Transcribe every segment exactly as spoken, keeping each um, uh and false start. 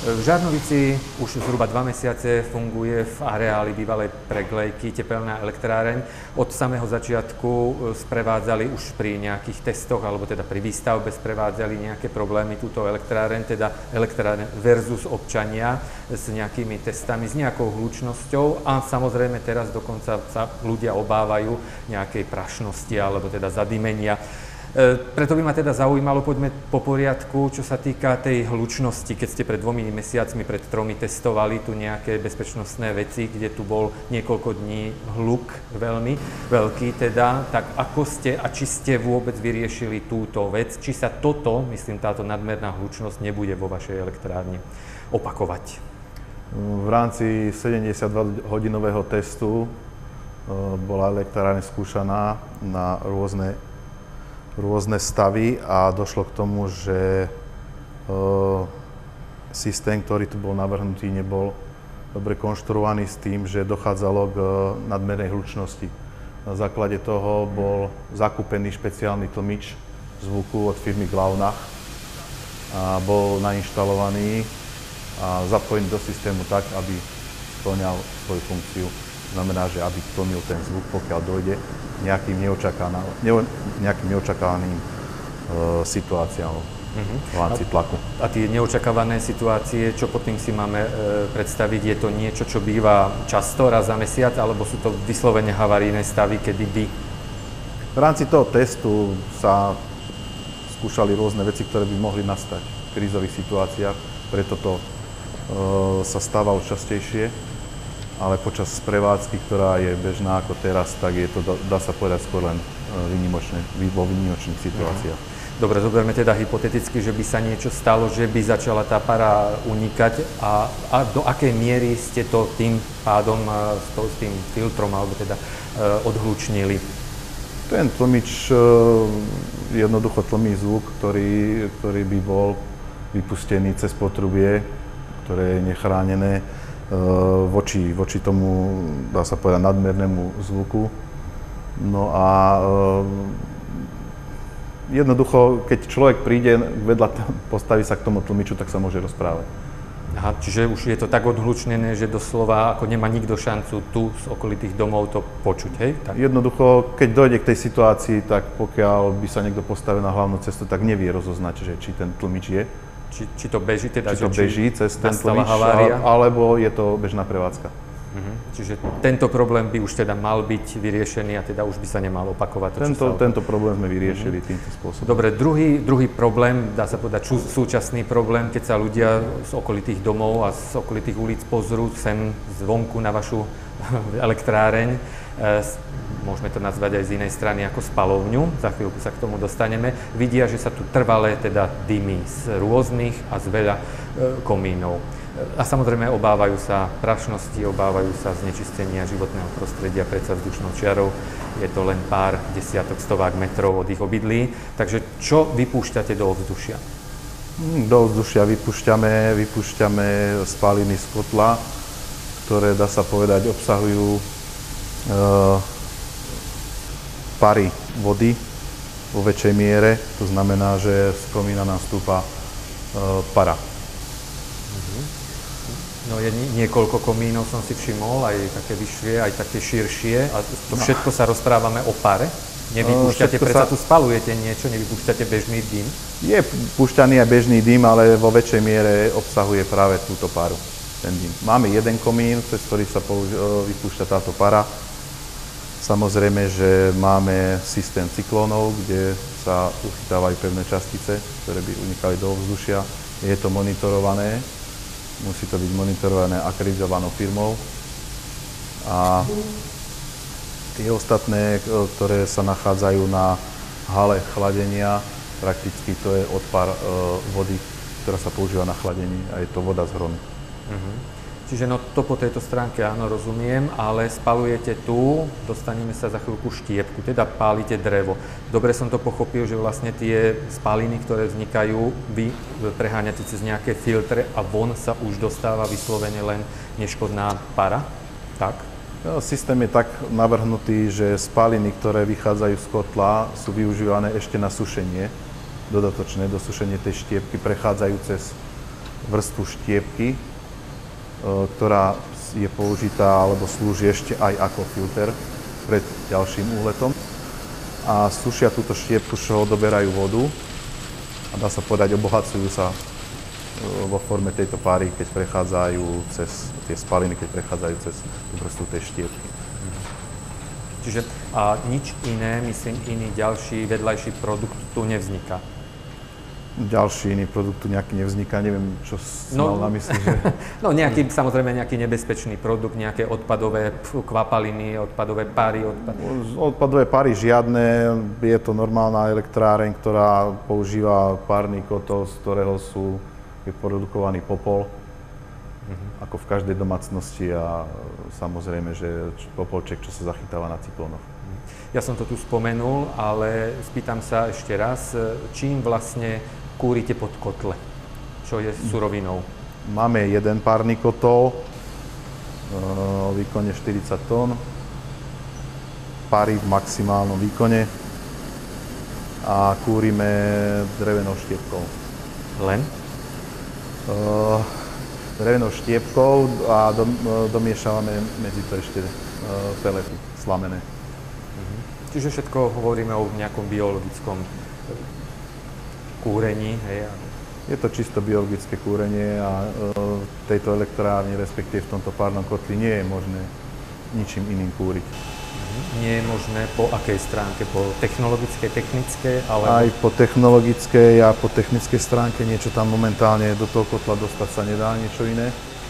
V Žarnovici už zhruba dva mesiace funguje v areáli bývalej preglejky tepelná elektráreň. Od samého začiatku sprevádzali už pri nejakých testoch, alebo teda pri výstavbe sprevádzali nejaké problémy túto elektráreň, teda elektráreň versus občania s nejakými testami, s nejakou hlučnosťou a samozrejme teraz dokonca sa ľudia obávajú nejakej prašnosti alebo teda zadymenia. E, preto by ma teda zaujímalo, poďme po poriadku, čo sa týka tej hlučnosti, keď ste pred dvomi mesiacmi, pred tromi testovali tu nejaké bezpečnostné veci, kde tu bol niekoľko dní hluk veľmi veľký teda, tak ako ste a či ste vôbec vyriešili túto vec, či sa toto, myslím táto nadmerná hlučnosť, nebude vo vašej elektrárni opakovať? V rámci sedemdesiatdva hodinového testu bola elektráreň skúšaná na rôzne rôzne stavy a došlo k tomu, že e, systém, ktorý tu bol navrhnutý, nebol dobre konštruovaný s tým, že dochádzalo k nadmernej hlučnosti. Na základe toho bol zakúpený špeciálny tlmič zvuku od firmy Glaunach a bol nainštalovaný a zapojený do systému tak, aby splňal svoju funkciu. Znamená, že aby tlmil ten zvuk, pokiaľ dojde nejakým neočakaným, nejakým neočakávaným e, situáciám uh-huh. v rámci tlaku. A, a tie neočakávané situácie, čo pod tým si máme e, predstaviť, je to niečo, čo býva často, raz za mesiac, alebo sú to vyslovene havarijné stavy, kedy by? V rámci toho testu sa skúšali rôzne veci, ktoré by mohli nastať v krízových situáciách, preto to e, sa stávalo častejšie. Ale počas prevádzky, ktorá je bežná ako teraz, tak je to, dá sa povedať, skôr len výnimočné, vo výnimočných situáciách. Dobre, zoberme teda hypoteticky, že by sa niečo stalo, že by začala tá para unikať a, a do akej miery ste to tým pádom s, to, s tým filtrom alebo teda odhlučnili? Ten tlmič jednoducho tlmí zvuk, ktorý, ktorý by bol vypustený cez potrubie, ktoré je nechránené voči, voči tomu, dá sa povedať, nadmernému zvuku. No a e, jednoducho, keď človek príde vedľa, postaví sa k tomu tlmiču, tak sa môže rozprávať. Aha, čiže už je to tak odhlučnené, že doslova ako nemá nikto šancu tu z okolitých domov to počuť, hej? Tak. Jednoducho, keď dojde k tej situácii, tak pokiaľ by sa niekto postavil na hlavnú cestu, tak nevie rozoznať, že či ten tlmič je. Či, či to beží, teda, či to že, beží či cez ten tlmič, alebo je to bežná prevádzka. Uh-huh. Čiže tento problém by už teda mal byť vyriešený a teda už by sa nemal opakovať. To, tento, sa... tento problém sme vyriešili uh-huh. týmto spôsobom. Dobre, druhý, druhý problém, dá sa povedať ču, súčasný problém, keď sa ľudia z okolitých domov a z okolitých ulic pozrú sem zvonku na vašu elektráreň, môžeme to nazvať aj z inej strany ako spalovňu, za chvíľku sa k tomu dostaneme, vidia, že sa tu trvale teda dymí z rôznych a z veľa e, komínov. A samozrejme obávajú sa prašnosti, obávajú sa znečistenia životného prostredia predsa vzdušnou čiarou. Je to len pár desiatok, stovák metrov od ich obydlí. Takže čo vypúšťate do ovzdušia? Do ovzdušia vypúšťame, vypúšťame spaliny z kotla, ktoré, dá sa povedať, obsahujú e, pary vody vo väčšej miere, to znamená, že z komína nám stúpa e, para. No je niekoľko komínov, som si všimol, aj také vyššie, aj také širšie. A to všetko sa rozprávame o pare? Nevypúšťate, predsa sa... tu spalujete niečo, nevypúšťate bežný dym? Je púšťaný aj bežný dym, ale vo väčšej miere obsahuje práve túto paru, ten dym. Máme jeden komín, cez ktorý sa použi- vypúšťa táto para. Samozrejme, že máme systém cyklónov, kde sa uchytávajú pevné častice, ktoré by unikali do ovzdušia. Je to monitorované, musí to byť monitorované akreditovanou firmou. A tie ostatné, ktoré sa nachádzajú na hale chladenia, prakticky to je odpar e, vody, ktorá sa používa na chladenie a je to voda z hronu. Uh-huh. Čiže no to po tejto stránke áno, rozumiem, ale spalujete tu, dostaneme sa za chvíľku štiepku, teda pálite drevo. Dobre som to pochopil, že vlastne tie spaliny, ktoré vznikajú, vy preháňate cez nejaké filtre a von sa už dostáva vyslovene len neškodná para? Tak? No, systém je tak navrhnutý, že spaliny, ktoré vychádzajú z kotla, sú využívané ešte na sušenie, dodatočné dosušenie tej štiepky, prechádzajú cez vrstvu štiepky, ktorá je použitá alebo slúži ešte aj ako filter pred ďalším úletom. A sušia túto štiepku, z čoho odoberajú vodu a dá sa povedať, obohacujú sa vo forme tejto páry, keď prechádzajú cez tie spaliny, keď prechádzajú cez tú vrstvu tej štiepky. Čiže a nič iné, myslím, iný ďalší vedľajší produkt tu nevzniká? Ďalší iný produkt tu nejaký nevzniká, neviem, čo si no, mal na mysli, že... No nejaký, samozrejme nejaký nebezpečný produkt, nejaké odpadové kvapaliny, odpadové páry. Odpad... Odpadové páry žiadne, je to normálna elektráreň, ktorá používa párny kotol, z ktorého sú, je produkovaný popol, mm-hmm. ako v každej domácnosti a samozrejme, že popolček, čo sa zachytáva na cyklónoch. Ja som to tu spomenul, ale spýtam sa ešte raz, čím vlastne kúrite pod kotle? Čo je surovinou? Máme jeden párny kotol o výkone štyridsať tón, páry v maximálnom výkone a kúrime drevenou štiepkou. Len? Uh, drevenou štiepkou a dom, domiešavame medzi to ešte uh, pelety slamené. Uh-huh. Čiže všetko hovoríme o nejakom biologickom kúrení, hej? Je to čisto biologické kúrenie a v uh, tejto elektrárni, respektíve v tomto párnom kotli, nie je možné ničím iným kúriť. Uh-huh. Nie je možné po akej stránke? Po technologickej, technickej? Alebo... Aj po technologickej a po technickej stránke niečo tam momentálne do toho kotla dostať sa nedá, niečo iné.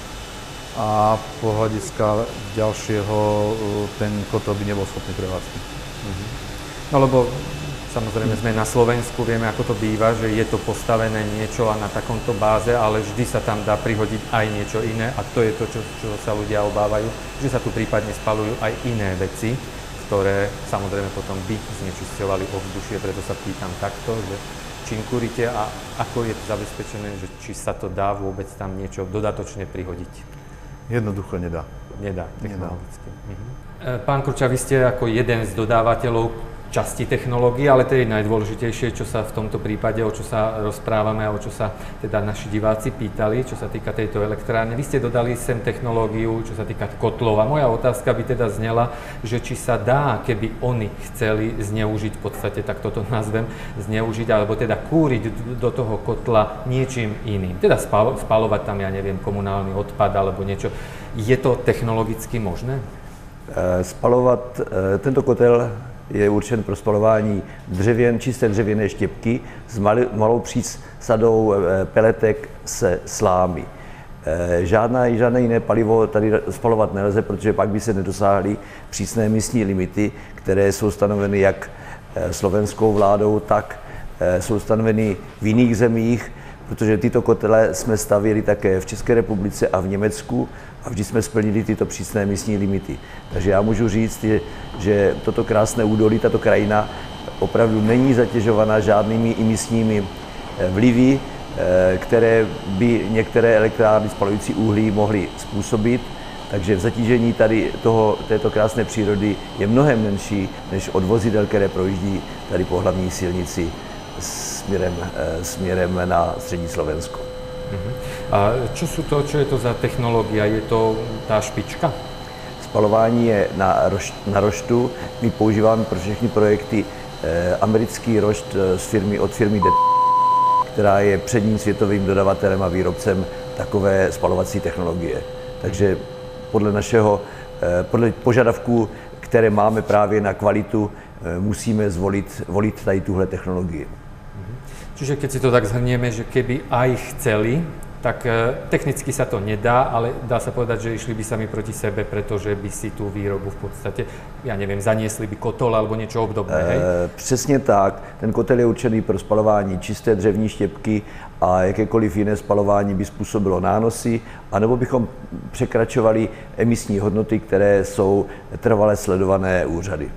A po hľadiska ďalšieho ten kotol by nebol schopný prevádzky. Uh-huh. No lebo samozrejme sme na Slovensku, vieme ako to býva, že je to postavené niečo a na takomto báze, ale vždy sa tam dá prihodiť aj niečo iné a to je to, čo, čo sa ľudia obávajú, že sa tu prípadne spaľujú aj iné veci, ktoré samozrejme potom by znečisťovali ovzdušie, preto sa pýtam takto, že čím kúrite a ako je to zabezpečené, že či sa to dá vôbec tam niečo dodatočne prihodiť? Jednoducho nedá. Nedá, technologicky. Mhm. Pán Kruča, vy ste ako jeden z dodávateľov časti technológií, ale to je najdôležitejšie, čo sa v tomto prípade, o čo sa rozprávame a o čo sa teda naši diváci pýtali, čo sa týka tejto elektrárne. Vy ste dodali sem technológiu, čo sa týka kotlov a moja otázka by teda znela, že či sa dá, keby oni chceli zneužiť, v podstate tak toto nazvem, zneužiť, alebo teda kúriť do toho kotla niečím iným. Teda spalo, spalovať tam, ja neviem, komunálny odpad alebo niečo. Je to technologicky možné? Spalovat tento kotel je určen pro spalování dřevěn, čisté dřevěné štěpky s mali, malou přísadou peletek se slámy. Žádná, žádné jiné palivo tady spalovat nelze, protože pak by se nedosáhly přísné emisní limity, které jsou stanoveny jak slovenskou vládou, tak jsou stanoveny v jiných zemích, protože tyto kotele jsme stavěli také v České republice a v Německu a vždy jsme splnili tyto přísné emisní limity. Takže já můžu říct, že toto krásné údolí, tato krajina opravdu není zatěžovaná žádnými emisními vlivy, které by některé elektrárny spalující uhlí mohly způsobit. Takže zatížení tady toho, této krásné přírody je mnohem menší než od vozidel, které projíždí tady po hlavní silnici směrem, směrem na střední Slovensko. Uh-huh. A čo sú to, čo je to za technológia? Je to tá špička? Spalování je na, roš, na roštu. My používáme pro všechny projekty eh, americký rošt z firmy, od firmy D, která je předním světovým dodavatelem a výrobcem takové spalovací technologie. Takže podle našeho, eh, podle požadavků, které máme právě na kvalitu, eh, musíme zvolit volit tady tuhle technologii. Čiže keď si to tak zhrnieme, že keby aj chceli, tak technicky sa to nedá, ale dá sa povedať, že išli by sami proti sebe, pretože by si tú výrobu v podstate, ja neviem, zaniesli by kotol alebo niečo obdobné, hej? E, přesně tak. Ten kotel je určený pro spalování čisté dřevní štěpky a jakékoliv jiné spalování by způsobilo nánosy, anebo bychom překračovali emisní hodnoty, které jsou trvale sledované úřady.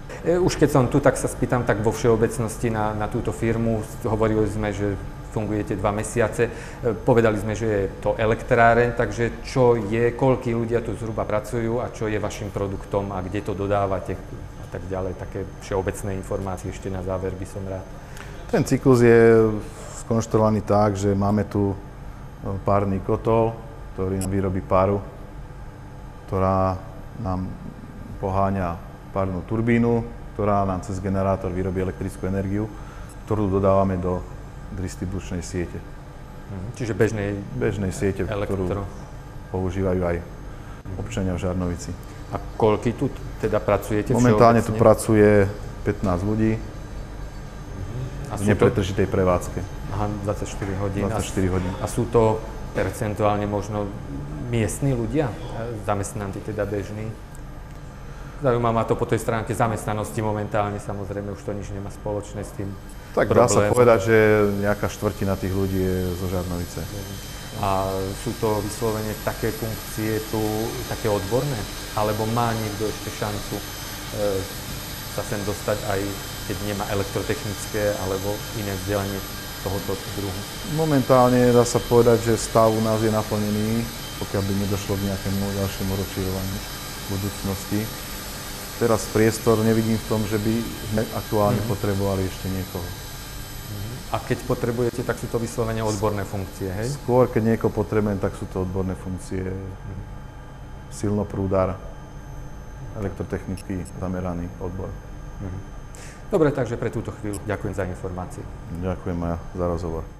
Už keď som tu, tak sa spýtam tak vo všeobecnosti na, na túto firmu. Hovorili sme, že fungujete dva mesiace. Povedali sme, že je to elektráreň, takže čo je, koľkí ľudia tu zhruba pracujú a čo je vašim produktom a kde to dodávate a tak ďalej. Také všeobecné informácie ešte na záver by som rád. Ten cyklus je skonštruovaný tak, že máme tu párny kotol, ktorý nám vyrobí páru, ktorá nám poháňa párnu turbínu, ktorá nám cez generátor vyrobí elektrickú energiu, ktorú dodávame do distribučnej siete. Čiže bežnej, bežnej siete, elektro. ktorú používajú aj občania v Žarnovici. A koľky tu teda pracujete? Momentálne tu pracuje pätnásť ľudí a v nepretržitej prevádzke. Aha, dvadsaťštyri hodín. dvadsaťštyri hodín. A sú to percentuálne možno miestni ľudia, zamestnanci teda bežní? Zaujíma ma to po tej stránke zamestnanosti momentálne, samozrejme už to nič nemá spoločné s tým Tak problémom. dá sa povedať, že nejaká štvrtina tých ľudí je zo Žarnovice. A sú to vyslovene také funkcie tu, také odborné? Alebo má niekto ešte šancu e, sa sem dostať aj keď nemá elektrotechnické alebo iné vzdelanie tohoto druhu? Momentálne dá sa povedať, že stav u nás je naplnený, pokiaľ by nedošlo k nejakému ďalšiemu rozširovaniu v budúcnosti. Teraz priestor nevidím v tom, že by sme aktuálne mm-hmm. potrebovali ešte niekoho. A keď potrebujete, tak sú to vyslovene odborné funkcie, hej? Skôr, keď niekoho potrebujem, tak sú to odborné funkcie. Mm-hmm. Silnoprúdar, elektrotechnický zameraný odbor. Mm-hmm. Dobre, takže pre túto chvíľu ďakujem za informácie. Ďakujem aj za rozhovor.